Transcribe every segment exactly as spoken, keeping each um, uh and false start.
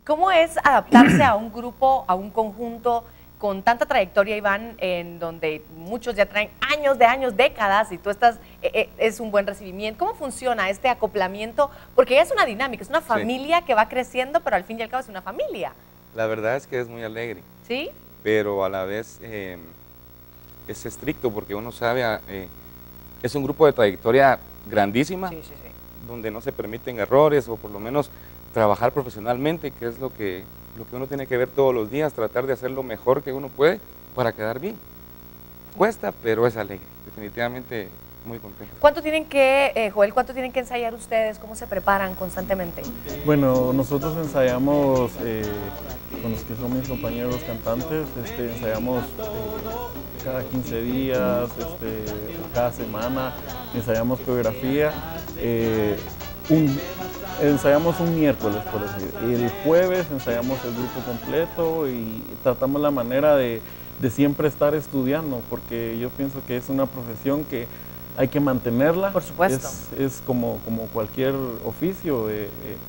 ¿Cómo es adaptarse a un grupo, a un conjunto con tanta trayectoria, Iván, en donde muchos ya traen años de años, décadas, y tú estás, eh, es un buen recibimiento? ¿Cómo funciona este acoplamiento? Porque es una dinámica, es una familia sí. que va creciendo, pero al fin y al cabo es una familia. La verdad es que es muy alegre. ¿Sí? Pero a la vez eh, es estricto, porque uno sabe, eh, es un grupo de trayectoria grandísima, sí, sí, sí. donde no se permiten errores, o por lo menos trabajar profesionalmente, que es lo que, lo que uno tiene que ver todos los días, tratar de hacer lo mejor que uno puede para quedar bien. Cuesta, pero es alegre, definitivamente muy contento. ¿Cuánto tienen que, eh, Joel, cuánto tienen que ensayar ustedes? ¿Cómo se preparan constantemente? Bueno, nosotros ensayamos, eh, con los que son mis compañeros cantantes, este, ensayamos eh, cada quince días, este, cada semana, ensayamos coreografía. Eh, un, ensayamos un miércoles, por decir. El jueves ensayamos el grupo completo y tratamos la manera de, de siempre estar estudiando, porque yo pienso que es una profesión que hay que mantenerla. Por supuesto. Es, es como, como cualquier oficio. Eh,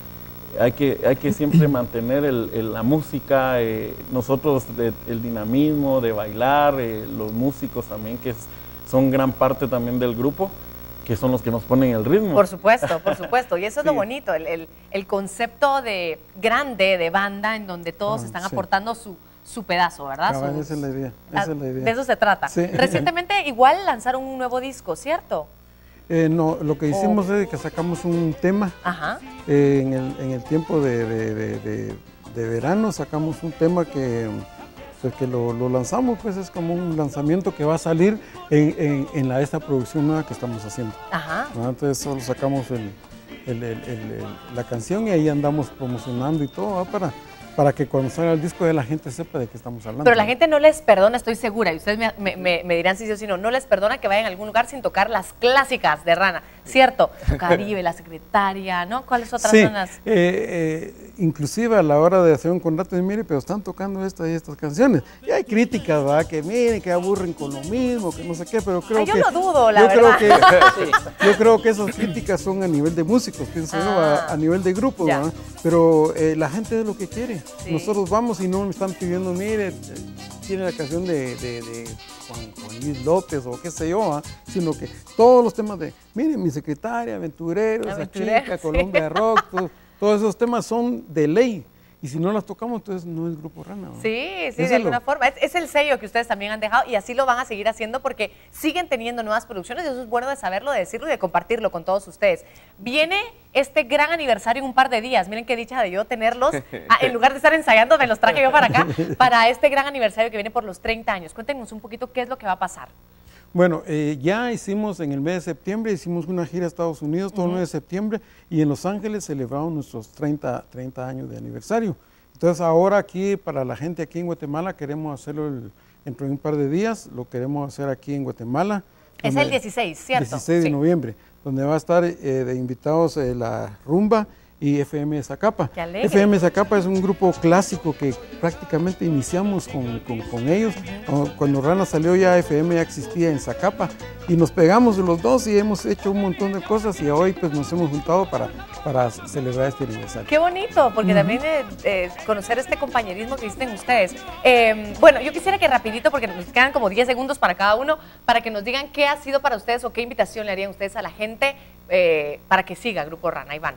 eh, hay, que, hay que siempre mantener el, el, la música, eh, nosotros de, el dinamismo de bailar, eh, los músicos también, que es, son gran parte también del grupo, que son los que nos ponen el ritmo. Por supuesto, por supuesto. Y eso es sí. lo bonito, el, el, el concepto de grande, de banda, en donde todos oh, están sí. aportando su, su pedazo, ¿verdad? Cabal, su, esa es la idea, esa es la idea. De eso se trata. Sí. Recientemente igual lanzaron un nuevo disco, ¿cierto? Eh, no, lo que hicimos oh. es que sacamos un tema. Ajá. Eh, en, el, en el tiempo de, de, de, de, de verano sacamos un tema que, pues que lo, lo lanzamos, pues es como un lanzamiento que va a salir en, en, en la, esta producción nueva que estamos haciendo. Ajá. ¿No? Entonces solo sacamos el, el, el, el, el, la canción y ahí andamos promocionando y todo, ¿va? para... para que cuando salga el disco de la gente sepa de qué estamos hablando. Pero la gente no les perdona, estoy segura, y ustedes me, me, me dirán si sí o si no, no les perdona que vayan a algún lugar sin tocar las clásicas de Rana, ¿cierto? Caribe, La Secretaria, ¿no? ¿Cuáles otras sí, zonas? Eh, eh, inclusive a la hora de hacer un contrato, de mire, pero están tocando estas y estas canciones. Y hay críticas, ¿verdad? Que miren, que aburren con lo mismo, que no sé qué, pero creo Ay, yo que... Yo lo dudo, la yo verdad. Creo que, sí, yo creo que esas críticas son a nivel de músicos, pienso ah, yo, a, a nivel de grupo, ¿verdad? Pero eh, la gente es lo que quiere. Sí. Nosotros vamos y no me están pidiendo, mire, tiene la canción de, de, de Juan, Juan Luis López o qué sé yo, ¿eh? Sino que todos los temas de, miren, Mi Secretaria, Aventureros, esa chica, sí. Colombia Rock, todo, todos esos temas son de ley. Y si no las tocamos, entonces no es Grupo Rana, ¿no? Sí, sí, de alguna forma. Es, es el sello que ustedes también han dejado y así lo van a seguir haciendo porque siguen teniendo nuevas producciones y eso es bueno de saberlo, de decirlo y de compartirlo con todos ustedes. Viene este gran aniversario en un par de días. Miren qué dicha de yo tenerlos. Ah, en lugar de estar ensayando, me los traje yo para acá, para este gran aniversario que viene por los treinta años. Cuéntenos un poquito qué es lo que va a pasar. Bueno, eh, ya hicimos en el mes de septiembre, hicimos una gira a Estados Unidos todo uh-huh. el mes de septiembre y en Los Ángeles celebramos nuestros treinta años de aniversario. Entonces ahora aquí, para la gente aquí en Guatemala, queremos hacerlo el, dentro de un par de días, lo queremos hacer aquí en Guatemala. Es el dieciséis, ¿cierto? dieciséis de sí. noviembre, donde va a estar eh, de invitados eh, la Rumba y F M Zacapa. F M Zacapa es un grupo clásico que prácticamente iniciamos con, con, con ellos. Uh-huh. Cuando Rana salió ya F M ya existía en Zacapa y nos pegamos los dos y hemos hecho un montón de cosas y hoy pues nos hemos juntado para, para celebrar este aniversario. Qué bonito, porque uh-huh. también eh, eh, conocer este compañerismo que existen ustedes. Eh, bueno, yo quisiera que rapidito, porque nos quedan como diez segundos para cada uno, para que nos digan qué ha sido para ustedes o qué invitación le harían ustedes a la gente eh, para que siga Grupo Rana. Iván.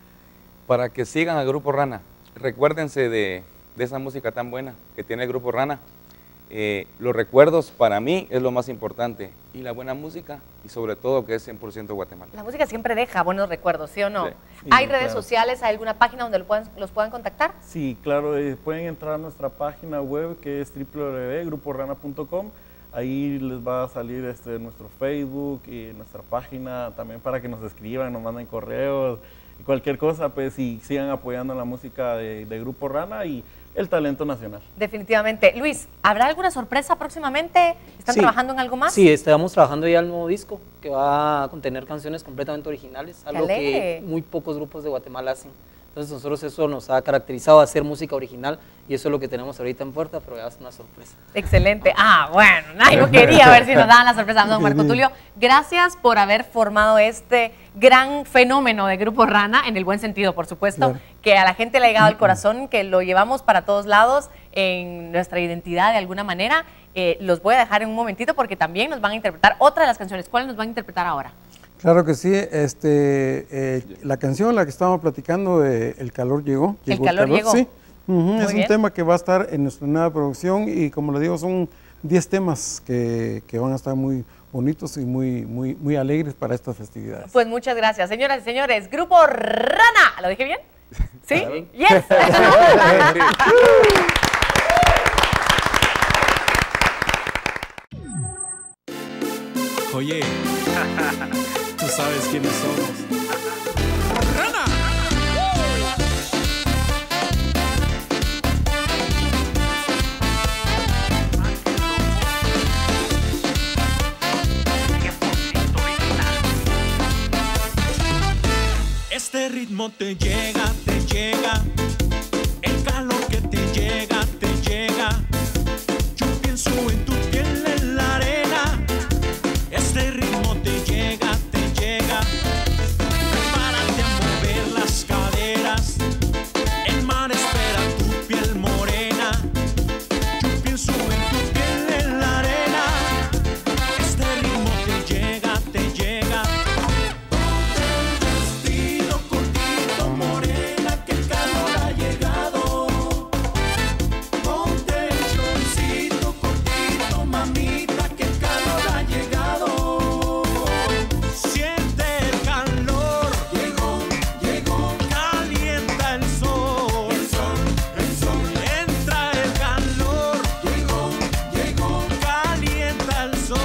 Para que sigan al Grupo Rana, recuérdense de, de esa música tan buena que tiene el Grupo Rana. Eh, los recuerdos para mí es lo más importante y la buena música y sobre todo que es cien por ciento Guatemala. La música siempre deja buenos recuerdos, ¿sí o no? Sí. ¿Hay sí, redes claro. sociales, hay alguna página donde lo puedan, los puedan contactar? Sí, claro, eh, pueden entrar a nuestra página web que es doble u doble u doble u punto grupo rana punto com. Ahí les va a salir este, nuestro Facebook y nuestra página también para que nos escriban, nos manden correos. Cualquier cosa, pues, y sigan apoyando la música de, de Grupo Rana y el talento nacional. Definitivamente. Luis, ¿habrá alguna sorpresa próximamente? ¿Están sí. trabajando en algo más? Sí, estamos trabajando ya el nuevo disco, que va a contener canciones completamente originales, algo que muy pocos grupos de Guatemala hacen. Entonces nosotros eso nos ha caracterizado a hacer música original y eso es lo que tenemos ahorita en puerta, pero ya es una sorpresa. Excelente. Ah, bueno, nah, yo quería ver si nos daban la sorpresa. Don Marco Tulio, gracias por haber formado este gran fenómeno de Grupo Rana, en el buen sentido, por supuesto, claro, que a la gente le ha llegado al corazón, que lo llevamos para todos lados en nuestra identidad de alguna manera. Eh, los voy a dejar en un momentito porque también nos van a interpretar otra de las canciones. ¿Cuáles nos van a interpretar ahora? Claro que sí, este, eh, la canción, la que estábamos platicando, de El calor llegó. El calor llegó. Sí, uh-huh, es bien. Un tema que va a estar en nuestra nueva producción y como le digo, son diez temas que, que van a estar muy bonitos y muy, muy, muy alegres para estas festividades. Pues muchas gracias, señoras y señores. Grupo Rana, ¿lo dije bien? ¿Sí? ¡Yes! Oye, tú sabes quiénes somos. ¡Rana! Este ritmo te llega, te llega. El calor que te llega, te llega. Yo pienso en tu piel en la arena. Este ritmo te llega, te llega. Prepárate a mover las caderas. El mar espera tu piel morena. Yo pienso en tu piel en la arena. Este ritmo te llega, te llega. Ponte el vestido cortito, morena, que el calor ha llegado. Ponte el shortcito cortito, mamita, que el calor ha llegado. Siente el calor, llegó, llegó, calienta el sol, el sol, el sol, entra el calor, llegó, llegó, calienta el sol.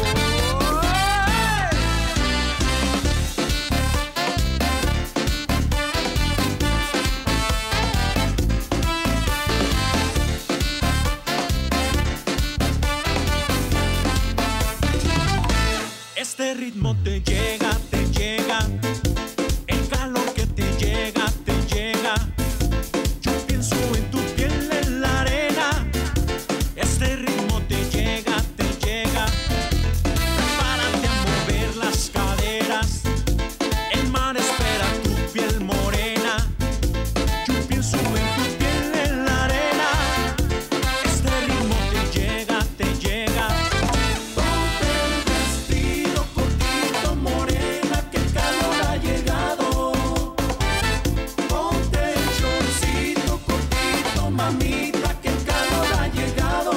Este ritmo te llega, te llega. El calor que te llega, te llega. Yo pienso en tu piel en la arena. Este ritmo te llega, te llega. Prepárate a mover las caderas. El mar espera tu piel morena. Yo pienso en tu piel en la arena. Este ritmo te llega, te llega. Ponte el vestido cortito, morena, que el calor ha llegado. Ponte el shortcito cortito, mamita, que el calor ha llegado.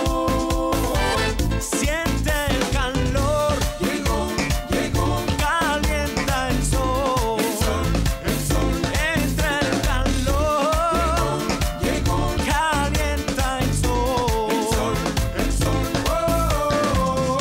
Siente el calor, llegó, llegó, calienta el sol, el sol, el sol, entra el calor, llegó, llegó, calienta el sol, el sol, el sol, oh,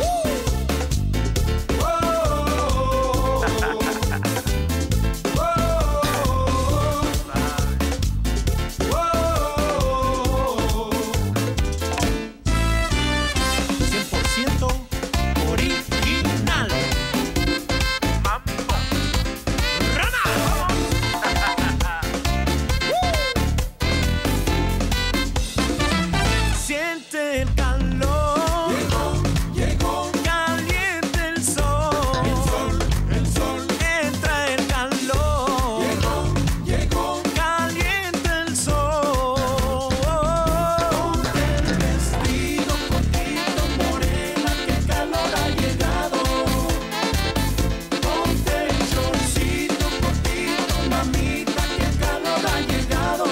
cien por ciento original. Mambo. Rana. Siente el calor. Llegó, llegó. Caliente el sol. El sol, el sol. Entra el calor. Llegó, llegó. Caliente el sol. Ponte el vestido cortito, morena, que el calor ha llegado. Ponte el shortcito cortito, mamita, que el calor ha llegado.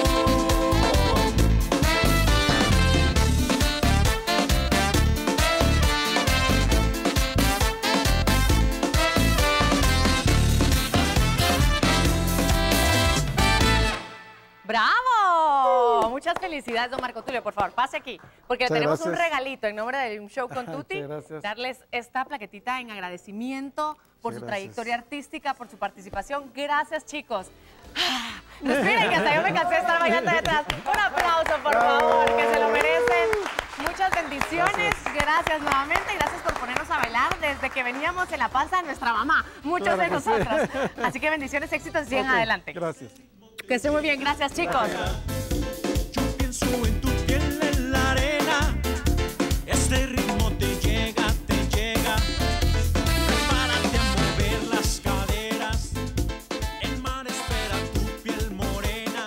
¡Bravo! Muchas felicidades, don Marco Tulio. Por favor, pase aquí, porque Muchas le tenemos un gracias. regalito en nombre de un show con Tuti. Muchas gracias. Darles esta plaquetita en agradecimiento por Muchas su gracias. trayectoria artística, por su participación. Gracias, chicos. Ah, Respiren, que hasta yo me cansé de estar bailando detrás. Un aplauso, por favor, que se lo merecen. Muchas bendiciones. Gracias, gracias nuevamente. Gracias por ponernos a bailar desde que veníamos en la panza de nuestra mamá. Muchos Claro de que sí. nosotros. Así que bendiciones, éxitos y sigan Ok, adelante. Gracias. Que esté muy bien, gracias chicos. Yo pienso en tu piel en la arena. Este ritmo te llega, te llega. Prepárate a mover las caderas. El mar espera tu piel morena.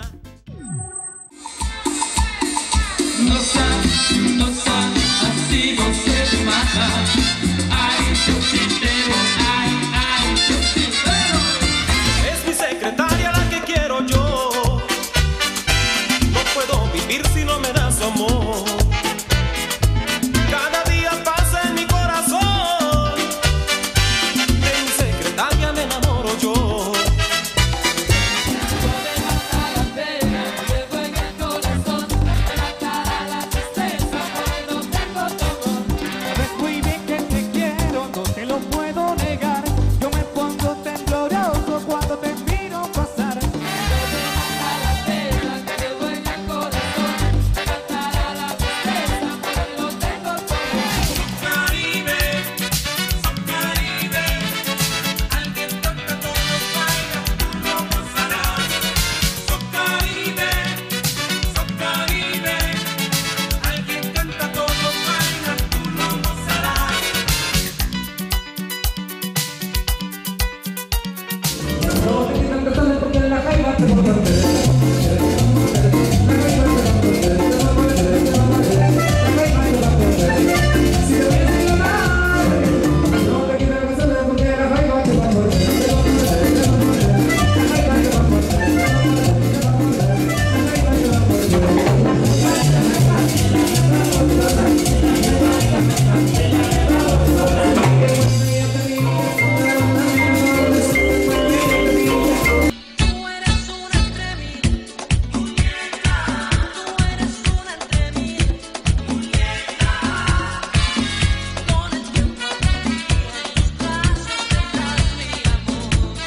No sabes, no sabes, así no se mata. Ay, yo sí tengo, ay, ay, yo sí tengo. Es mi secretaria la que quiero yo. No puedo vivir si no me das amor. Cada día pasa en mi corazón. De mi secretaria me enamoro yo. Sabes muy bien que te quiero, no te lo puedo negar. Yo me pongo tembloroso cuando te miro pasar. Caribe, son Caribe. Alguien toca todo baila, tú lo gozarás. Son Caribe, son Caribe. Alguien canta todo baila, tú lo gozarás. No te quitan canciones porque en la jaiba te volveré. Tú eres una entre mí, Julieta. Tú eres una entre mí, Julieta. Con el tiempo en tus brazos tendrás mi amor.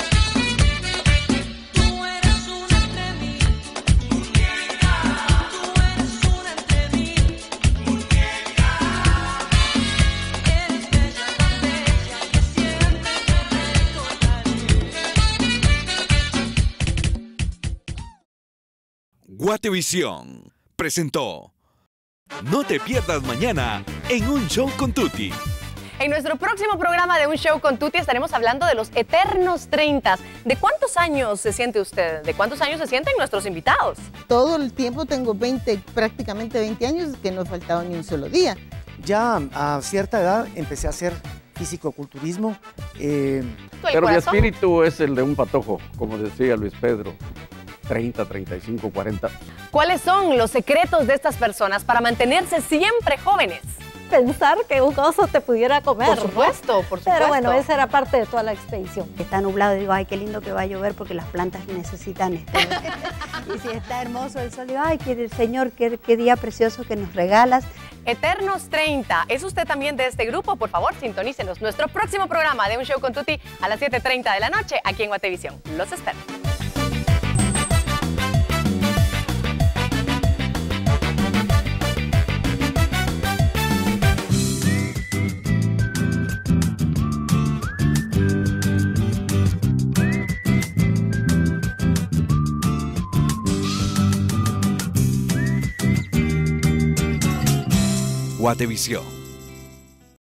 Tú eres una entre mí, Julieta. Tú eres una entre mí, Julieta. Eres bella, tan bella que siempre te recordaré. Guatevisión presentó. No te pierdas mañana en Un Show con Tuti. En nuestro próximo programa de Un Show con Tuti estaremos hablando de los eternos treinta. ¿De cuántos años se siente usted? ¿De cuántos años se sienten nuestros invitados? Todo el tiempo tengo veinte, prácticamente veinte años, que no he faltado ni un solo día. Ya a cierta edad empecé a hacer fisicoculturismo. eh, Pero mi espíritu es el de un patojo, como decía Luis Pedro. treinta, treinta y cinco, cuarenta. ¿Cuáles son los secretos de estas personas para mantenerse siempre jóvenes? Pensar que un oso te pudiera comer. Por supuesto, por supuesto. Pero bueno, esa era parte de toda la expedición. Está nublado y digo, ay, qué lindo que va a llover porque las plantas necesitan esto. Y si está hermoso el sol, digo, ay, qué, Señor, qué, qué día precioso que nos regalas. Eternos treinta. ¿Es usted también de este grupo? Por favor, sintonícenos. Nuestro próximo programa de Un Show con Tuti a las siete treinta de la noche aquí en Guatevisión. Los espero. Guatevisión.